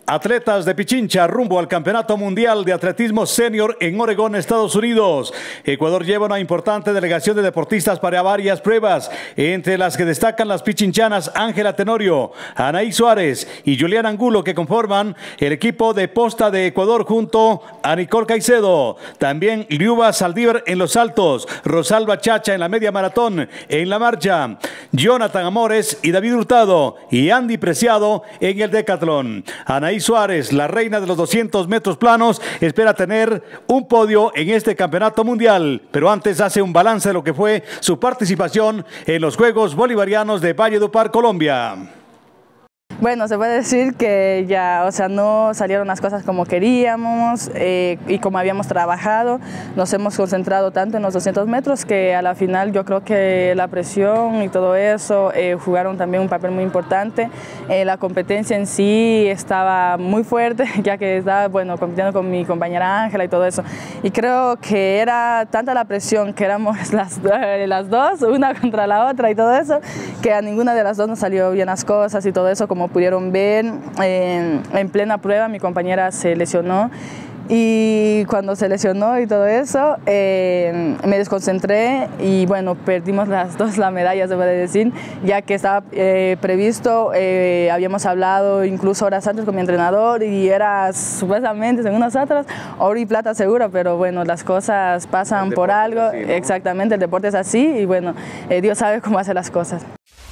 Atletas de Pichincha rumbo al Campeonato Mundial de Atletismo Senior en Oregón, Estados Unidos. Ecuador lleva una importante delegación de deportistas para varias pruebas, entre las que destacan las pichinchanas Ángela Tenorio, Anaí Suárez y Julián Angulo, que conforman el equipo de posta de Ecuador junto a Nicole Caicedo. También Liuba Saldívar en los saltos, Rosalba Chacha en la media maratón, en la marcha, Jonathan Amores y David Hurtado y Andy Preciado en el decatlón. Anaí Suárez, la reina de los 200 metros planos, espera tener un podio en este campeonato mundial, pero antes hace un balance de lo que fue su participación en los Juegos Bolivarianos de Valledupar, Colombia. Bueno, se puede decir que ya, no salieron las cosas como queríamos y como habíamos trabajado. Nos hemos concentrado tanto en los 200 metros que a la final yo creo que la presión y todo eso jugaron también un papel muy importante. La competencia en sí estaba muy fuerte, ya que estaba compitiendo con mi compañera Ángela y todo eso. Y creo que era tanta la presión que éramos las dos, una contra la otra y todo eso, que a ninguna de las dos nos salió bien las cosas y todo eso. Como pudieron ver, en plena prueba mi compañera se lesionó y cuando se lesionó y todo eso me desconcentré y perdimos las dos la medalla, se puede decir, ya que estaba previsto, habíamos hablado incluso horas antes con mi entrenador y era supuestamente, según nosotros, oro y plata seguro, pero las cosas pasan por algo, exactamente, el deporte es así y Dios sabe cómo hace las cosas.